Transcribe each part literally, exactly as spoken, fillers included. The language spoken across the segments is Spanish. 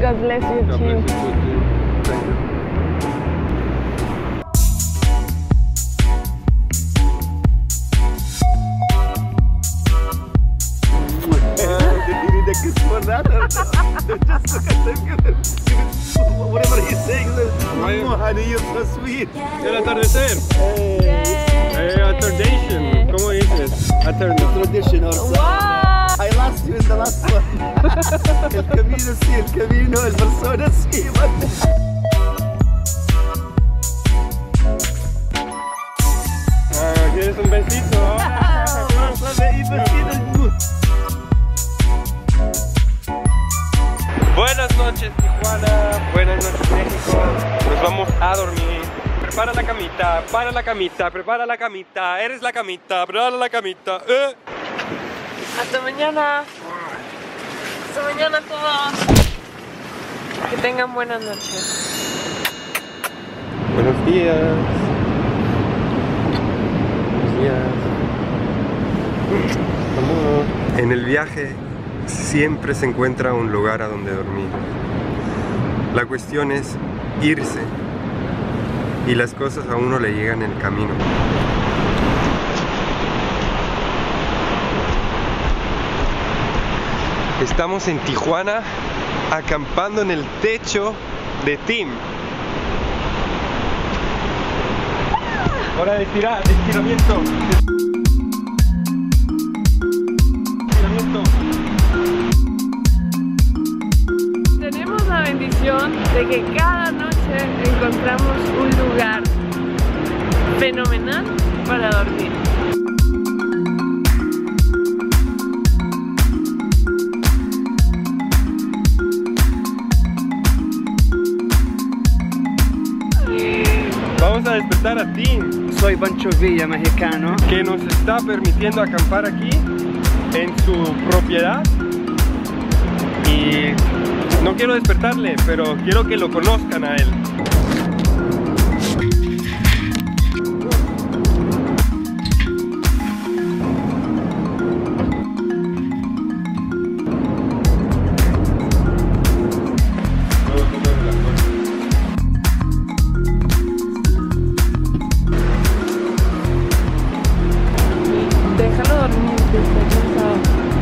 God bless you God too. bless you too. Thank you. Whatever he's saying, oh, honey, you're so sweet. El atardecer. Eh, attardation. ¿Cómo dices? Attardation. Tradition or something. Wow. I lost you in the last one. El camino sí, el camino, el persona sí. Ah, ¿quieres un besito? Buenas noches, Tijuana. Buenas noches, México. Nos vamos a dormir. Prepara la camita, para la camita, prepara la camita. Eres la camita, prepara la camita. Eh. Hasta mañana. Hasta mañana todos. Que tengan buenas noches. Buenos días. Buenos días. Amor. En el viaje siempre se encuentra un lugar a donde dormir. La cuestión es irse. Y las cosas a uno le llegan en el camino. Estamos en Tijuana, acampando en el techo de Tim. Hora de estirar, estiramiento. Estiramiento. Tenemos la bendición de que cada noche encontramos un lugar fenomenal para dormir. Vamos a despertar a Tim. Soy Pancho Villa, mexicano. Que nos está permitiendo acampar aquí en su propiedad. Y no quiero despertarle, pero quiero que lo conozcan a él. Déjalo dormir, que está cansado.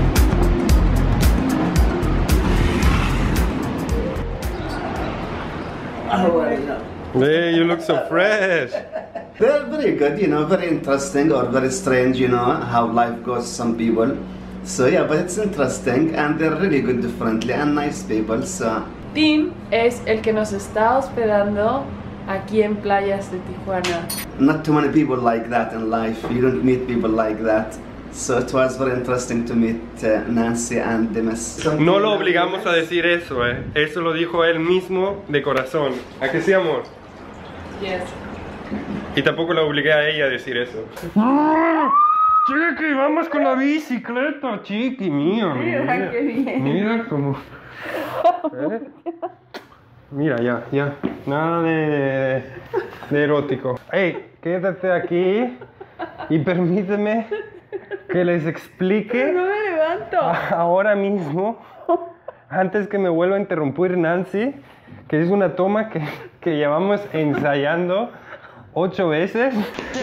Hey, you look so fresh. They're very good, you know, very interesting or very strange, you know, how life goes some people. So yeah, but it's interesting and they're really good differently and nice people, so... Tim es el que nos está hospedando aquí en playas de Tijuana. Not too many people like that in life. You don't meet people like that. So it was very interesting to meet uh, Nancy and Demis. No lo obligamos a decir eso, eh. Eso lo dijo él mismo de corazón. ¿A que sí, amor? Yes. Y tampoco la obligué a ella a decir eso. Chiqui, vamos con la bicicleta, Chiqui, mío. Mira, qué bien. Mira cómo... ¿Eh? Mira, ya, ya. Nada de, de, de erótico. Hey, quédate aquí y permíteme que les explique. No me levanto. Ahora mismo, antes que me vuelva a interrumpir Nancy, que es una toma que, que llevamos ensayando ocho veces.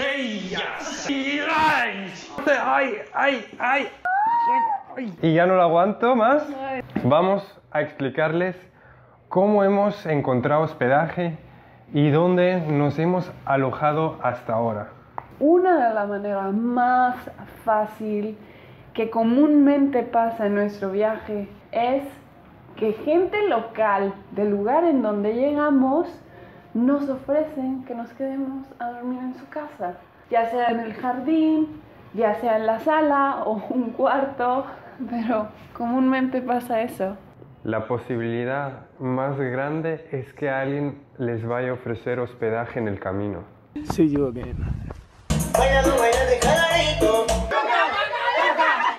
¡Ay, ay, ay! Y ya no lo aguanto más. Vamos a explicarles cómo hemos encontrado hospedaje y dónde nos hemos alojado hasta ahora. Una de las maneras más fácil que comúnmente pasa en nuestro viaje es que gente local del lugar en donde llegamos nos ofrecen que nos quedemos a dormir en su casa, ya sea en el jardín, ya sea en la sala o un cuarto, pero comúnmente pasa eso. La posibilidad más grande es que alguien les vaya a ofrecer hospedaje en el camino. See you again. Bailalo, baila de caladito.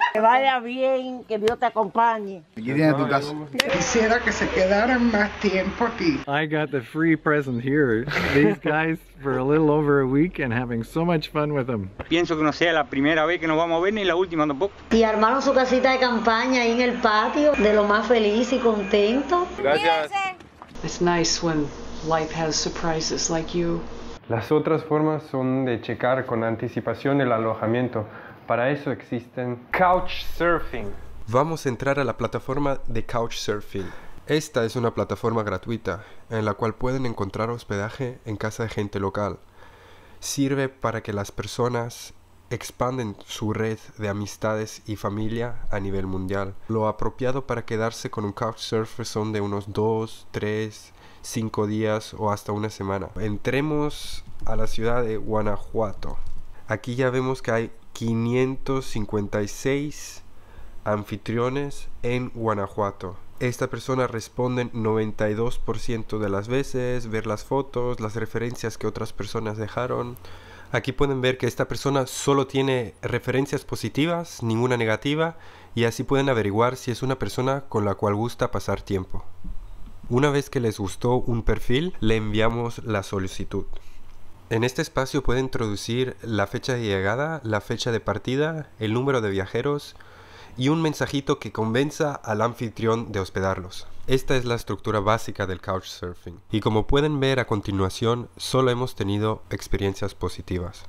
Que vaya bien, que Dios te acompañe. Iría a tu casa. Quisiera que se quedaran más tiempo aquí. I got the free present here. These guys for a little over a week and having so much fun with them. Pienso que no sea la primera vez que nos vamos a ver ni la última tampoco. Y armaron su casita de campaña ahí en el patio, de lo más feliz y contento. Gracias. It's nice when life has surprises like you. Las otras formas son de checar con anticipación el alojamiento. Para eso existen Couchsurfing. Vamos a entrar a la plataforma de Couchsurfing. Esta es una plataforma gratuita en la cual pueden encontrar hospedaje en casa de gente local. Sirve para que las personas expanden su red de amistades y familia a nivel mundial. Lo apropiado para quedarse con un Couchsurfer son de unos dos, tres, cinco días o hasta una semana. Entremos a la ciudad de Guanajuato. Aquí ya vemos que hay quinientos cincuenta y seis anfitriones en Guanajuato. Esta persona responde noventa y dos por ciento de las veces, ver las fotos, las referencias que otras personas dejaron. Aquí pueden ver que esta persona solo tiene referencias positivas, ninguna negativa, y así pueden averiguar si es una persona con la cual gusta pasar tiempo. Una vez que les gustó un perfil, le enviamos la solicitud. En este espacio puede introducir la fecha de llegada, la fecha de partida, el número de viajeros y un mensajito que convenza al anfitrión de hospedarlos. Esta es la estructura básica del Couchsurfing. Y como pueden ver a continuación, solo hemos tenido experiencias positivas.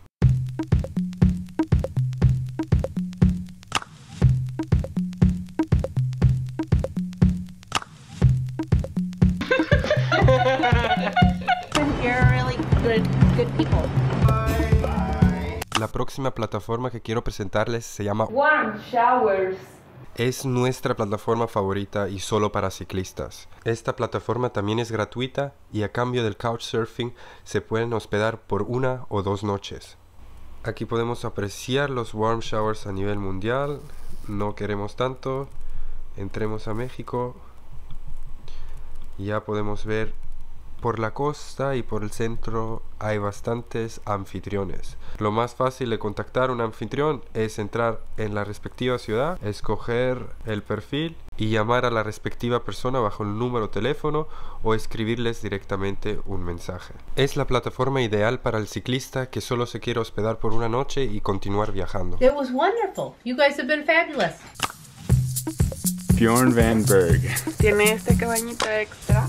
La próxima plataforma que quiero presentarles se llama Warm Showers. Es nuestra plataforma favorita y solo para ciclistas. Esta plataforma también es gratuita y a cambio del Couchsurfing se pueden hospedar por una o dos noches. Aquí podemos apreciar los warm showers a nivel mundial. No queremos tanto. Entremos a México. Ya podemos ver por la costa y por el centro hay bastantes anfitriones. Lo más fácil de contactar a un anfitrión es entrar en la respectiva ciudad, escoger el perfil y llamar a la respectiva persona bajo el número de teléfono o escribirles directamente un mensaje. Es la plataforma ideal para el ciclista que solo se quiere hospedar por una noche y continuar viajando. It was wonderful. You guys have been fabulous. Bjorn Van Berg. Tiene este cabañita extra.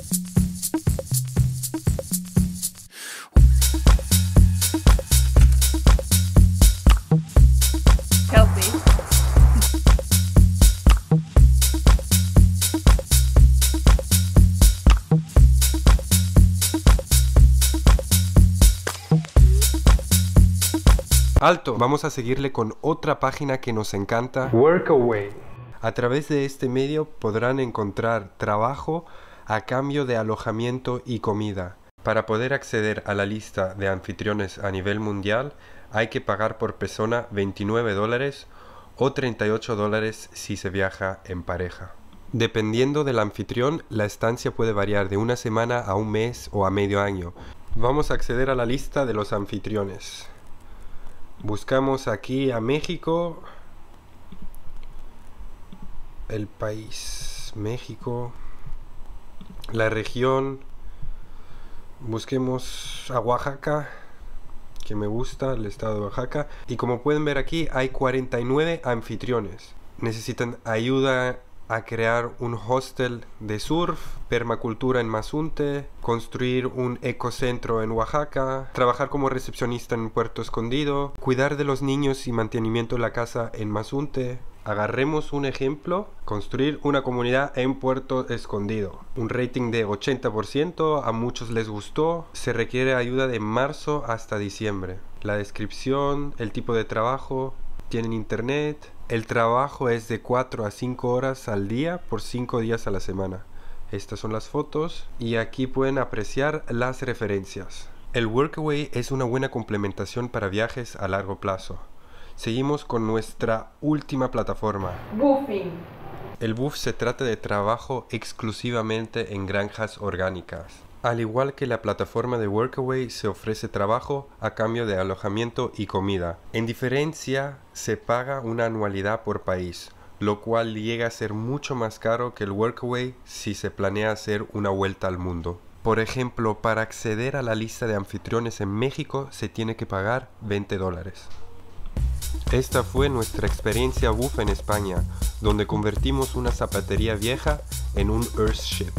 Healthy. Alto, vamos a seguirle con otra página que nos encanta, Workaway. A través de este medio podrán encontrar trabajo a cambio de alojamiento y comida. Para poder acceder a la lista de anfitriones a nivel mundial hay que pagar por persona veintinueve dólares o treinta y ocho dólares si se viaja en pareja. Dependiendo del anfitrión, la estancia puede variar de una semana a un mes o a medio año. Vamos a acceder a la lista de los anfitriones. Buscamos aquí a México, el país México, la región, busquemos a Oaxaca, que me gusta, el estado de Oaxaca, y como pueden ver aquí hay cuarenta y nueve anfitriones. Necesitan ayuda a crear un hostel de surf, permacultura en Mazunte, construir un ecocentro en Oaxaca, trabajar como recepcionista en Puerto Escondido, cuidar de los niños y mantenimiento de la casa en Mazunte. Agarremos un ejemplo, construir una comunidad en Puerto Escondido. Un rating de ochenta por ciento, a muchos les gustó, se requiere ayuda de marzo hasta diciembre. La descripción, el tipo de trabajo, tienen internet. El trabajo es de cuatro a cinco horas al día por cinco días a la semana. Estas son las fotos y aquí pueden apreciar las referencias. El Workaway es una buena complementación para viajes a largo plazo. Seguimos con nuestra última plataforma. Woofing. El woof se trata de trabajo exclusivamente en granjas orgánicas. Al igual que la plataforma de Workaway, se ofrece trabajo a cambio de alojamiento y comida. En diferencia, se paga una anualidad por país, lo cual llega a ser mucho más caro que el Workaway si se planea hacer una vuelta al mundo. Por ejemplo, para acceder a la lista de anfitriones en México se tiene que pagar veinte dólares. Esta fue nuestra experiencia bufa en España, donde convertimos una zapatería vieja en un Earthship.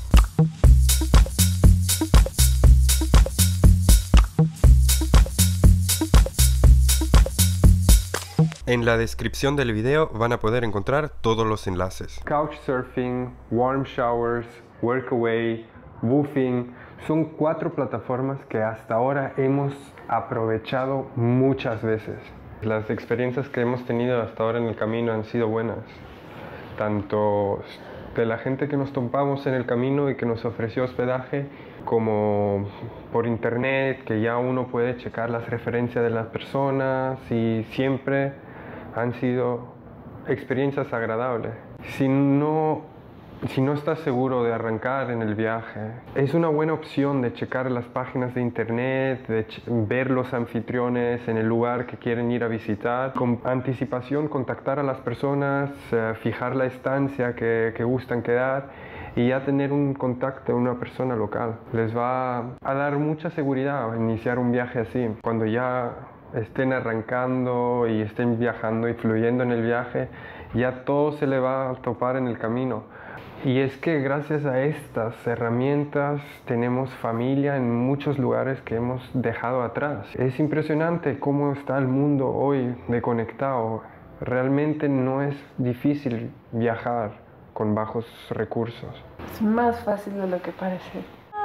En la descripción del video van a poder encontrar todos los enlaces. Couchsurfing, Warm Showers, Workaway, Woofing son cuatro plataformas que hasta ahora hemos aprovechado muchas veces. Las experiencias que hemos tenido hasta ahora en el camino han sido buenas, tanto de la gente que nos topamos en el camino y que nos ofreció hospedaje, como por internet, que ya uno puede checar las referencias de las personas, y siempre han sido experiencias agradables. Si no, si no estás seguro de arrancar en el viaje, es una buena opción de checar las páginas de internet, de ver los anfitriones en el lugar que quieren ir a visitar. Con anticipación contactar a las personas, eh, fijar la estancia que, que gustan quedar y ya tener un contacto de una persona local. Les va a dar mucha seguridad iniciar un viaje así. Cuando ya estén arrancando y estén viajando y fluyendo en el viaje, ya todo se le va a topar en el camino. Y es que gracias a estas herramientas tenemos familia en muchos lugares que hemos dejado atrás. Es impresionante cómo está el mundo hoy de conectado. Realmente no es difícil viajar con bajos recursos. Es más fácil de lo que parece.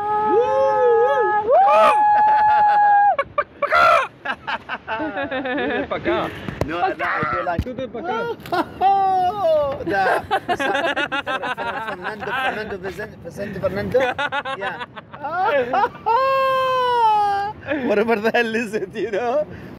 Tú para acá. No, no, I feel like... Tú para acá. ده Fernando Fernando Vicente Fernando. Yeah. Whatever the hell is it, you know?